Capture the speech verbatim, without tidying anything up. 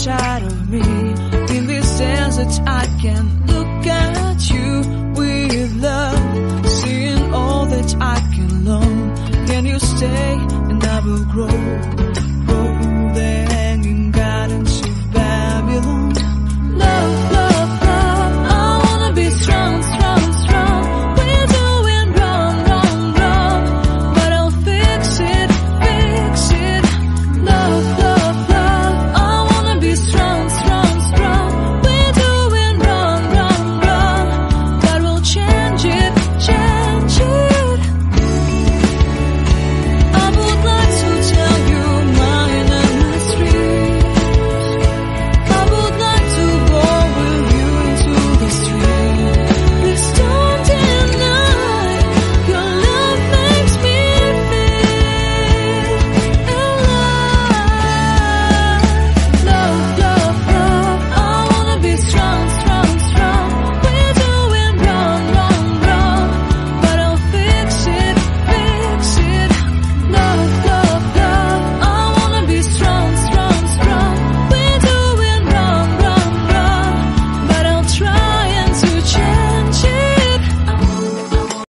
inside of me. In this sense that I can look at you with love, seeing all that I can learn. Can you stay and I will grow?